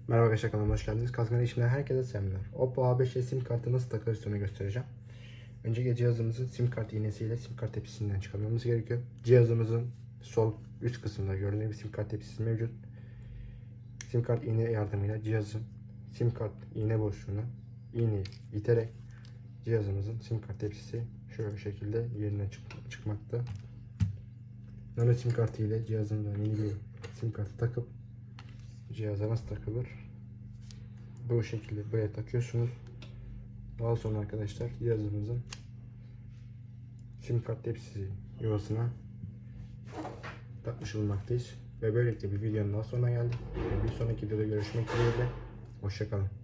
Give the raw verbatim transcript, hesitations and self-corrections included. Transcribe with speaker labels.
Speaker 1: Merhaba arkadaşlar, kanalıma hoş geldiniz. Kazgan işimden herkese selamlar. Oppo A beş'e sim kartı nasıl takılır onu göstereceğim. Öncelikle cihazımızın sim kart iğnesiyle sim kart tepsisinden çıkarmamız gerekiyor. Cihazımızın sol üst kısmında gördüğünüz bir sim kart tepsisi mevcut. Sim kart iğne yardımıyla cihazın sim kart iğne boşluğuna iğneyi iterek cihazımızın sim kart tepsisi şöyle şekilde yerine çık çıkmakta. Nano sim kartı ile cihazımdan yeni bir sim kartı takıp cihaza nasıl takılır? Bu şekilde buraya takıyorsunuz. Daha sonra arkadaşlar cihazımızın sim kart tepsisi yuvasına takmış bulunmaktayız. Ve böylelikle bir videonun daha sonuna geldik. Bir sonraki videoda görüşmek dileğiyle. Hoşça kalın.